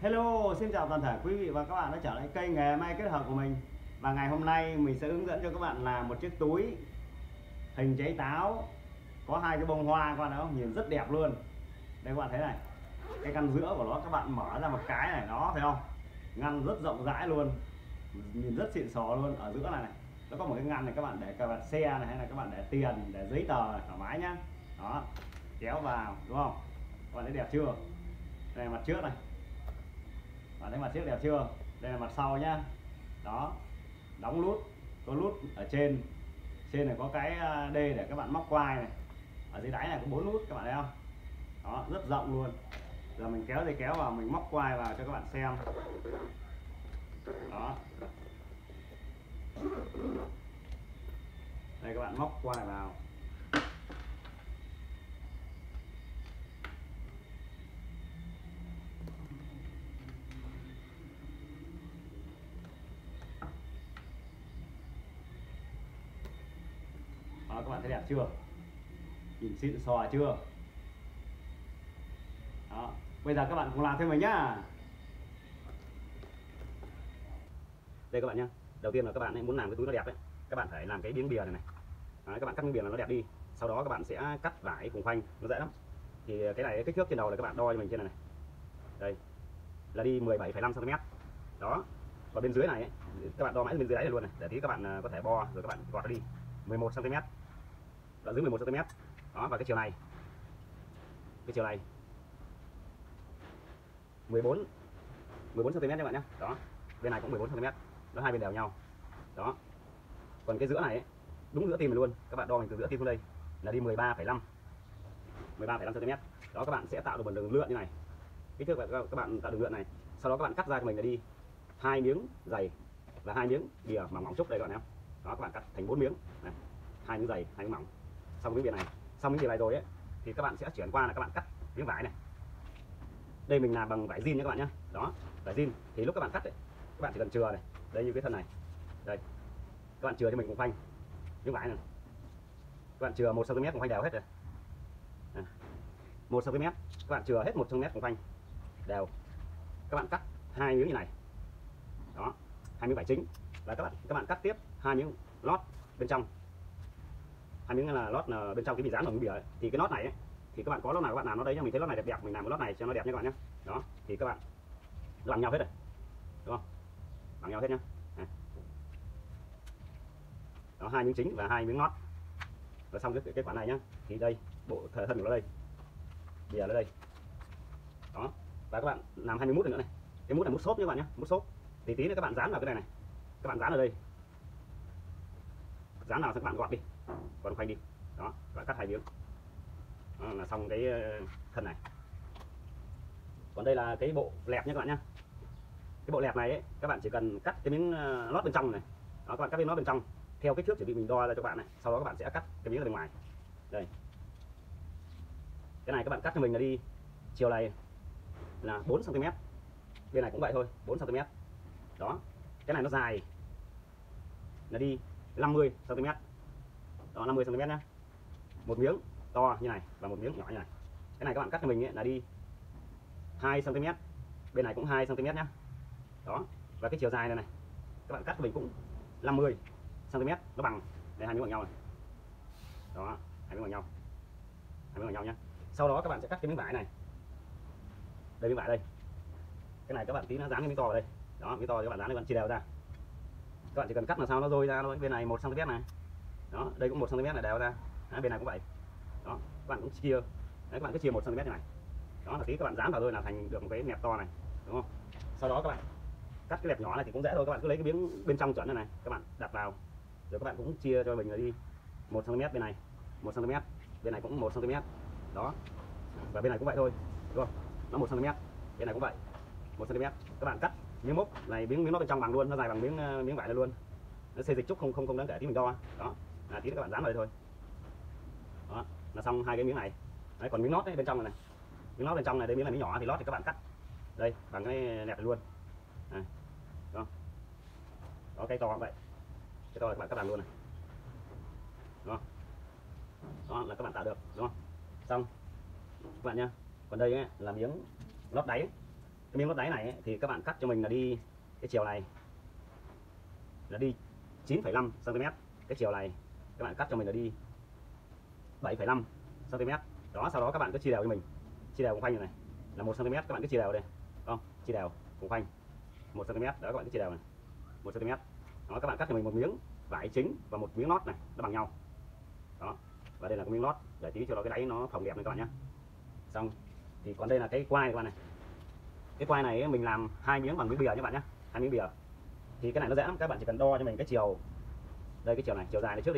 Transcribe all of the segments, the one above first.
Hello, xin chào toàn thể quý vị và các bạn đã trở lại kênh Nghề May Kết Hợp của mình. Và ngày hôm nay mình sẽ hướng dẫn cho các bạn làm một chiếc túi hình trái táo, có hai cái bông hoa, các bạn thấy không? Nhìn rất đẹp luôn. Đây các bạn thấy này, cái ngăn giữa của nó các bạn mở ra một cái này, đó thấy không? Ngăn rất rộng rãi luôn, nhìn rất xịn sò luôn. Ở giữa này nó có một cái ngăn này, các bạn để các bạn xe này, hay là các bạn để tiền, để giấy tờ này, thoải mái nhá. Đó, kéo vào, đúng không? Các bạn thấy đẹp chưa? Đây là mặt trước này, bạn thấy mặt trước đẹp chưa? Đây là mặt sau nhá. Đó, đóng nút, có nút ở trên này, có cái D để các bạn móc quai này. Ở dưới đáy này có 4 nút, các bạn thấy không? Đó, rất rộng luôn. Giờ mình kéo dây kéo vào, mình móc quai vào cho các bạn xem. Đó, đây các bạn móc quai vào. Đó, các bạn thấy đẹp chưa? Nhìn xịn sò chưa? Đó, bây giờ các bạn cùng làm theo mình nhá. Đây các bạn nhá. Đầu tiên là các bạn muốn làm cái túi nó đẹp ấy, các bạn phải làm cái miếng bìa này này. Đấy, các bạn cắt miếng bìa là nó đẹp đi. Sau đó các bạn sẽ cắt vải cùng khoanh, nó dễ lắm. Thì cái này kích thước trên đầu là các bạn đo cho mình trên này này. Đây là đi 17,5 cm. Đó. Và bên dưới này ấy, các bạn đo mãi bên dưới đáy này luôn này, để tí các bạn có thể bo rồi các bạn gọt nó đi. 11 cm. Đoạn dưới 11 cm. Đó, và cái chiều này. Cái chiều này 14 cm các bạn nhé. Đó. Bên này cũng 14 cm. Nó hai bên đều nhau. Đó. Còn cái giữa này ấy, đúng giữa tim mình luôn. Các bạn đo mình từ giữa tim xuống đây là đi 13,5 cm. Đó, các bạn sẽ tạo được một đường lượn như này. Kích thước các bạn tạo đường lượn này. Sau đó các bạn cắt ra cho mình là đi 2 miếng dày và 2 miếng bìa mỏng mỏng xúc đây các bạn nhé. Đó, các bạn cắt thành 4 miếng này. 2 miếng dày, 2 miếng mỏng. Xong miếng bìa này, xong miếng bìa này rồi ấy thì các bạn sẽ chuyển qua là các bạn cắt miếng vải này. Đây mình làm bằng vải jean nha các bạn nhé. Đó, vải jean thì lúc các bạn cắt ấy, các bạn chỉ cần chừa này, đây như cái thân này. Đây. Các bạn chừa cho mình cùng khoanh miếng vải này. Các bạn chừa 1 cm cùng khoanh đều hết rồi. 1 cm, các bạn chừa hết 1 cm cùng khoanh đều. Các bạn cắt 2 miếng như này. Đó, 2 miếng vải chính và các bạn cắt tiếp 2 miếng lót bên trong. 2 miếng là lót là bên trong cái bị dán vào miếng bìa ấy. Thì cái lót này ấy, thì các bạn có lót nào các bạn làm nó đấy, cho mình thấy lót này đẹp đẹp, mình làm cái lót này cho nó đẹp nha các bạn nhé. Đó, thì các bạn nó bằng nhau hết rồi, đúng không? Bằng nhau hết nhá. Đó, 2 miếng chính và 2 miếng lót. Rồi xong cái khoản này nhá, thì đây bộ thân của nó đây, bìa nó đây. Đó, và các bạn làm 20 mút nữa này. Cái mút này mút xốp nhé các bạn nhé, mút xốp. Thì tí nữa các bạn dán vào cái này này, các bạn dán ở đây, dán nào các bạn gọt đi, còn khoanh đi. Đó, các bạn cắt 2 miếng. Đó, là xong cái thân này. Còn đây là cái bộ lẹp nhé các bạn nhé. Cái bộ lẹp này ấy, các bạn chỉ cần cắt cái miếng lót bên trong này. Đó, các bạn cắt miếng lót bên trong theo kích thước chuẩn bị mình đo ra cho các bạn này. Sau đó các bạn sẽ cắt cái miếng ở bên ngoài. Đây. Cái này các bạn cắt cho mình là đi chiều này là 4 cm. Bên này cũng vậy thôi, 4 cm. Đó. Cái này nó dài là đi 50 cm. Đó, 50 cm nhá. Một miếng to như này và một miếng nhỏ như này. Cái này các bạn cắt cho mình ấy là đi 2 cm. Bên này cũng 2 cm nhá. Đó. Và cái chiều dài này này, các bạn cắt cho mình cũng 50 cm, nó bằng đây, 2 miếng bằng nhau này. Đó, 2 miếng bằng nhau. 2 miếng bằng nhau nhá. Sau đó các bạn sẽ cắt cái miếng vải này. Đây miếng vải đây. Cái này các bạn tí nó dán cái miếng to vào đây. Đó, miếng to thì các bạn dán, các bạn chia đều ra. Các bạn chỉ cần cắt làm sao nó rôi ra thôi. Bên này 1 cm này. Đó, đây cũng 1 cm này đều ra. Đó, bên này cũng vậy. Đó, các bạn cũng chia. Đấy, các bạn cứ chia 1 cm như này. Đó là tí các bạn dán vào thôi là thành được một cái nẹp to này, đúng không? Sau đó các bạn cắt cái lẹp nhỏ này thì cũng dễ thôi, các bạn cứ lấy cái miếng bên trong chuẩn này này, các bạn đặt vào. Rồi các bạn cũng chia cho mình là đi 1 cm bên này, 1 cm, bên này cũng 1 cm. Đó. Và bên này cũng vậy thôi. Đúng không? Nó 1 cm. Bên này cũng vậy. 1 cm. Các bạn cắt miếng mốc này, miếng nó bên trong bằng luôn, nó dài bằng miếng vải này luôn. Nó xê dịch chút không đáng kể tí mình đo. Đó. Tí nữa các bạn dán vào đây thôi. Đó, là xong hai cái miếng này. Đấy, còn miếng lót bên trong này, miếng lót bên trong này, đây miếng này miếng nhỏ thì lót thì các bạn cắt đây bằng cái nẹp này luôn. Này. Đó. Đó, cái to vậy. Cái to là các bạn cắt làm luôn này. Đó. Đó là các bạn tạo được, đúng không? Xong các bạn nhá. Còn đây ấy, là miếng lót đáy. cái miếng lót đáy này ấy, thì các bạn cắt cho mình là đi cái chiều này là đi 9,5 cm, cái chiều này các bạn cắt cho mình là đi 7,5 cm. Đó, sau đó các bạn cứ chia đều cho mình, chia đều cùng khoanh này là 1 cm, các bạn cứ chia đều đây, không chia đều cùng khoanh 1 cm. Đó, các bạn cứ chia đều này 1 cm. Đó, các bạn cắt cho mình một miếng vải chính và một miếng lót này nó bằng nhau. Đó, và đây là cái miếng lót để tí cho nó cái đáy nó phồng đẹp này các bạn nhé. Xong thì còn đây là cái quai các bạn này. Cái quai này mình làm 2 miếng bằng miếng bìa các bạn nhé, 2 miếng bìa. Thì cái này nó dễ lắm, các bạn chỉ cần đo cho mình cái chiều, đây cái chiều này, chiều dài này trước đi.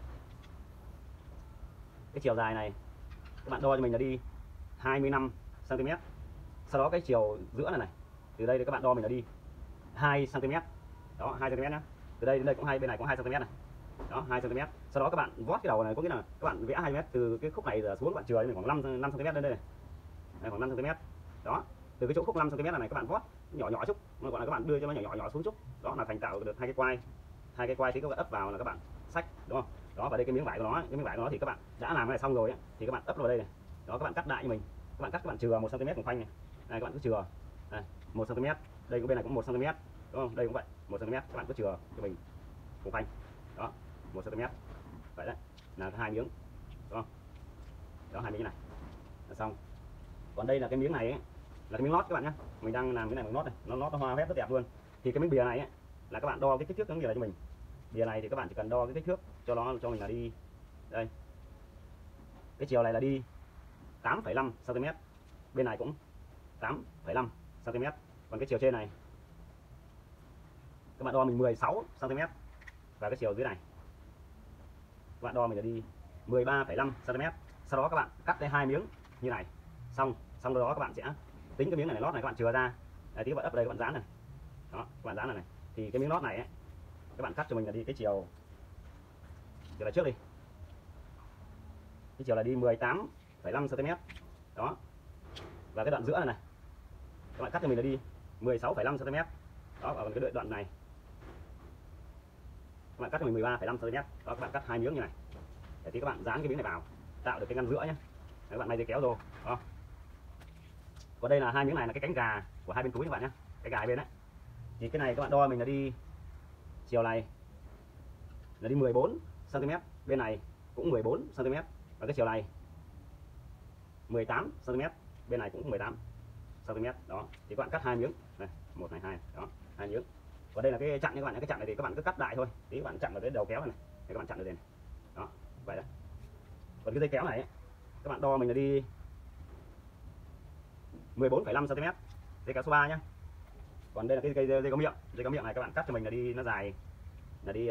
Cái chiều dài này các bạn đo cho mình là đi 25 cm. Sau đó cái chiều giữa này này, từ đây thì các bạn đo mình là đi 2 cm. Đó, 2 cm nhá. Từ đây đến đây cũng hai, bên này cũng 2 cm này. Đó, 2 cm. Sau đó các bạn vót cái đầu này, có nghĩa là các bạn vẽ 2 m từ cái khúc này xuống, các bạn chừa cho mình khoảng 5 cm lên đây này. Đây, khoảng 5 cm. Đó, từ cái chỗ khúc 5 cm này các bạn vót nhỏ nhỏ chút, nó gọi là các bạn đưa cho nó nhỏ nhỏ xuống chút. Đó là thành tạo được hai cái quai thì các bạn ấp vào là các bạn xách, đúng không? Đó, và đây cái miếng vải của nó, cái miếng vải của nó thì các bạn đã làm cái này xong rồi ấy, thì các bạn ấp vào đây này. Đó, các bạn cắt đại cho mình, các bạn cắt, các bạn chừa 1 cm cùng khoanh này. Đây, các bạn cứ chừa đây, 1 cm, đây cũng bên này cũng 1 cm, đúng không? Đây cũng vậy, 1 cm, các bạn cứ chừa cho mình cùng khoanh. Đó, 1 cm. Vậy đấy, là 2 miếng, đúng không? Đó, 2 miếng này là xong. Còn đây là cái miếng này ấy, là cái miếng lót các bạn nhé. Mình đang làm cái này bằng lót này, nó lót nó hoa vét rất đẹp luôn. Thì cái miếng bìa này ấy, là các bạn đo cái kích thước giống như là cho mình. Bìa này thì các bạn chỉ cần đo cái kích thước cho nó, cho mình là đi đây. Cái chiều này là đi 8,5 cm. Bên này cũng 8,5 cm. Còn cái chiều trên này các bạn đo mình 16 cm. Và cái chiều dưới này các bạn đo mình là đi 13,5 cm. Sau đó các bạn cắt lên 2 miếng như này. Xong đó các bạn sẽ tính cái miếng này lót này, các bạn chừa ra. Đấy, tí các bạn ấp đây, các bạn dán này. Đó, các bạn dán này, thì cái miếng lót này ấy, các bạn cắt cho mình là đi cái chiều là trước đi. Cái chiều là đi 18,5 cm. Đó. Và cái đoạn giữa này các bạn cắt cho mình là đi 16,5 cm. Đó, và cái đoạn này các bạn cắt cho mình 13,5 cm. Đó, các bạn cắt 2 miếng như này. Để tí các bạn dán cái miếng này vào, tạo được cái ngăn giữa nhé. Các bạn may dây kéo rồi. Đó. Còn đây là 2 miếng này là cái cánh gà của hai bên túi các bạn nhé, cái gà hai bên đấy. Thì cái này các bạn đo mình là đi chiều này là đi 14 cm, bên này cũng 14 cm, và cái chiều này 18 cm, bên này cũng 18 cm. Đó, thì các bạn cắt 2 miếng này, 1 này 2, đó, 2 miếng. Còn đây là cái chặn các bạn nhé, cái chặn này thì các bạn cứ cắt đại thôi, tí các bạn chặn vào cái đầu kéo này, để các bạn chặn được đây này. Đó, vậy đấy. Còn cái dây kéo này các bạn đo mình là đi 14,5 cm, dây kéo số 3 nhá. Còn đây là cái dây có miệng, dây có miệng này các bạn cắt cho mình là đi, nó dài là đi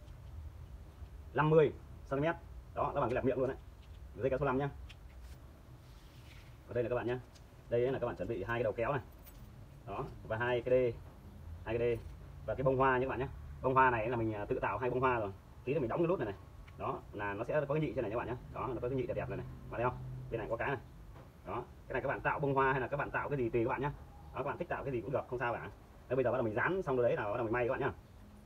50 cm. Đó, nó bằng cái lẹp miệng luôn đấy, dây kéo số 5 nhá. Còn đây là các bạn nhá, đây là các bạn chuẩn bị 2 cái đầu kéo này. Đó, và 2 cái đê và cái bông hoa nhé các bạn nhé. Bông hoa này là mình tự tạo 2 bông hoa rồi, tí nữa mình đóng cái nút này này. Đó là nó sẽ có cái nhị trên này các bạn nhé. Đó, nó có cái nhị đẹp đẹp này này, bạn thấy không? Bên này có cái này. Đó, cái này các bạn tạo bông hoa hay là các bạn tạo cái gì tùy các bạn nhé. Đó, các bạn thích tạo cái gì cũng được, không sao cả. Đấy, bây giờ bắt đầu mình dán xong rồi đấy là bắt đầu mình may các bạn nhá.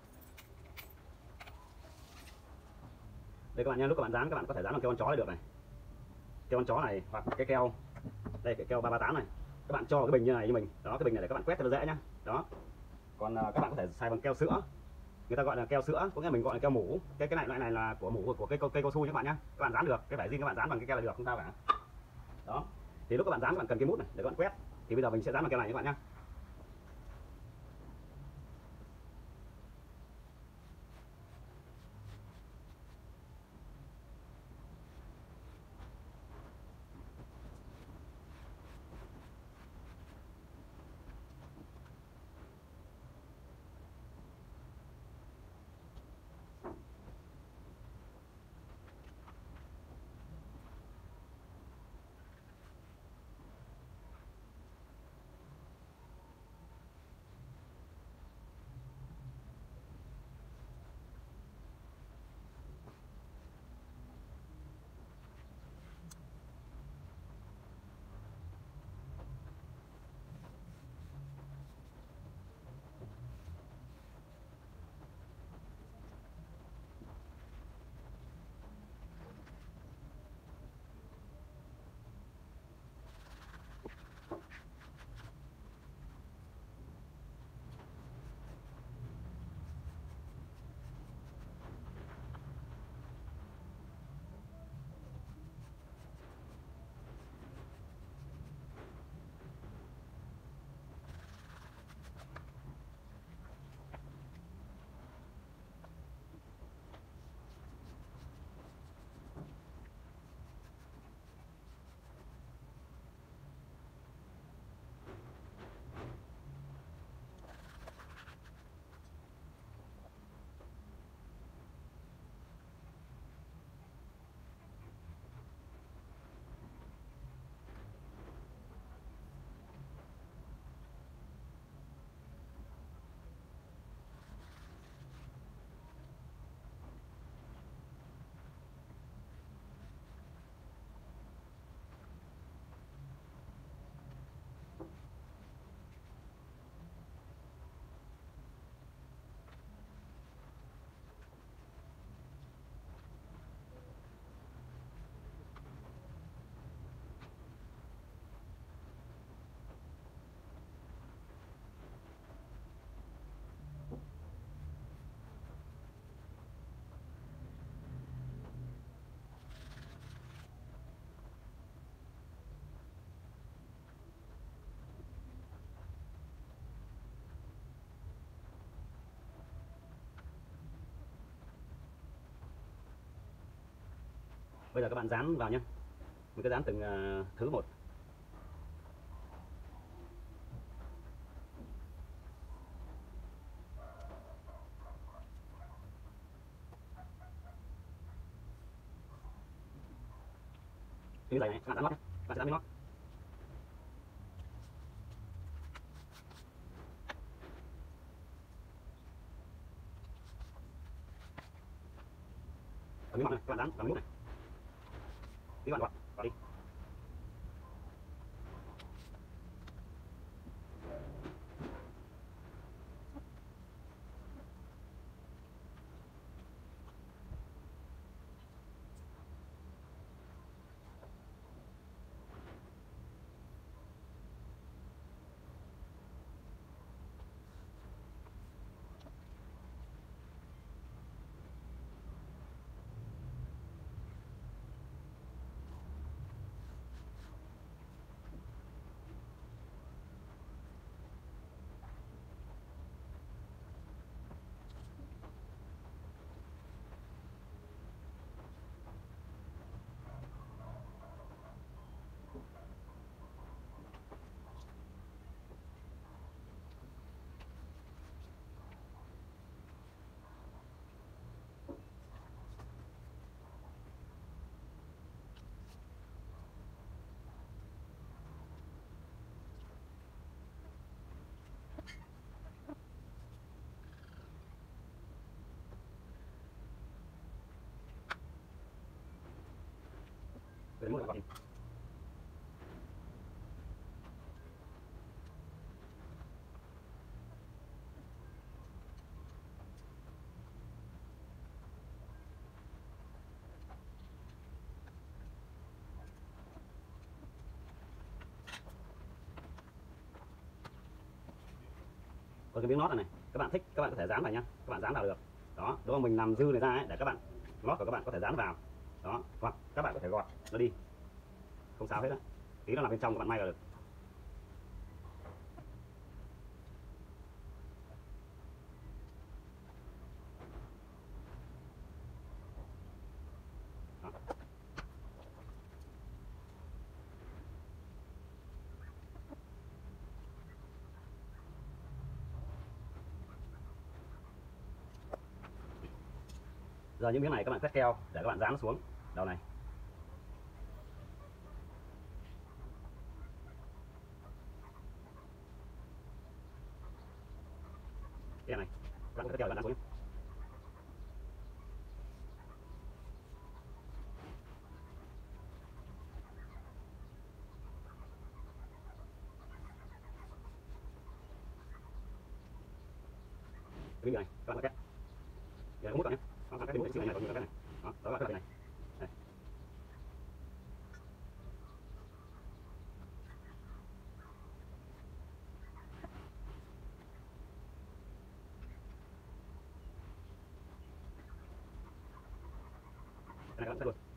Đây các bạn nhé, lúc các bạn dán các bạn có thể dán bằng keo con chó được này, keo con chó này, hoặc cái keo đây, cái keo 338 này, các bạn cho cái bình như này như mình. Đó, cái bình này để các bạn quét cho nó dễ nhá. Đó, còn các bạn có thể xài bằng keo sữa, người ta gọi là keo sữa, có nghĩa mình gọi là keo mủ. Cái loại này là của mủ của cây cao su nhé các bạn nhé. Các bạn dán được cái vải zin, các bạn dán bằng cái keo là được, không sao cả. Đó, thì lúc các bạn dán các bạn cần cái mút này để các bạn quét. Thì bây giờ mình sẽ dán bằng keo này các bạn nhé. Bây giờ các bạn dán vào nhé, mình cứ dán từng thứ một. Như này này, các bạn dán lót nhé, các bạn sẽ dán miếng lót. Ở miếng mỏng này, các bạn dán vào miếng này. Tí bạn gọt, gọt đi. Để mua lại gọt đi. Còn cái miếng lót này, các bạn thích các bạn có thể dán vào nhá, các bạn dán vào được. Đó, đúng không? Mình làm dư này ra ấy, để các bạn lót của các bạn có thể dán vào. Đó, hoặc các bạn có thể gọt nó đi, không sao hết á. Tí nó làm bên trong các bạn may là được. Đó. Giờ những miếng này các bạn cắt keo để các bạn dán nó xuống đầu này. Cái này các bạn cắt keo để bạn dán xuống nhé. Cái miếng này các bạn cắt. Giờ có mút vào nhé. Đó, các cái mút này còn nhiều cái này. Đó, các bạn cắt này. Đây. Cái này các bạn cắt luôn.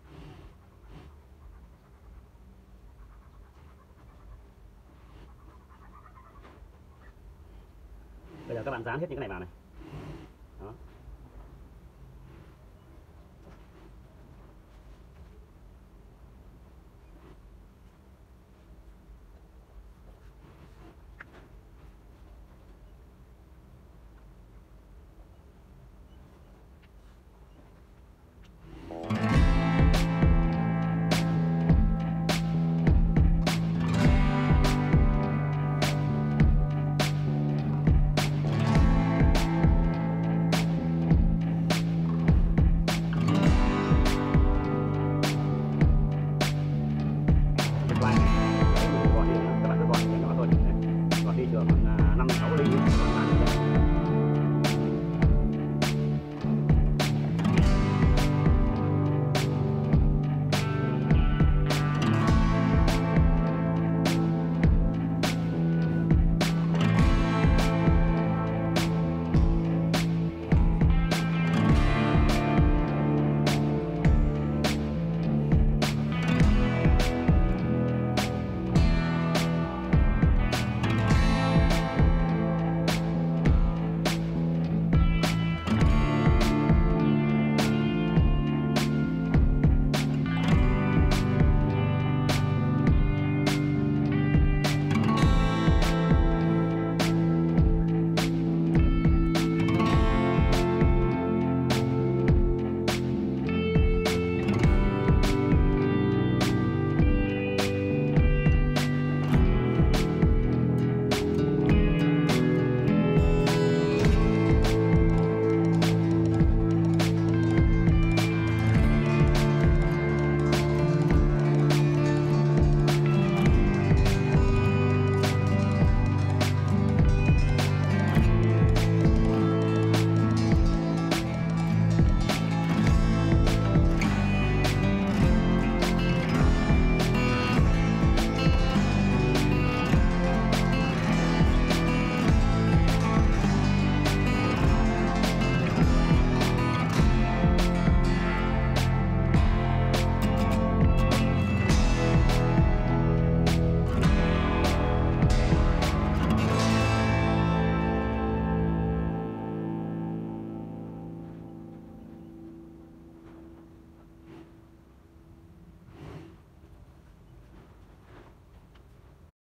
Bây giờ các bạn dán hết những cái này vào này. Đó. Các bạn cứ gọt đi, các bạn cứ gọt nhỏ thôi, gọt đi được khoảng 5-6 ly.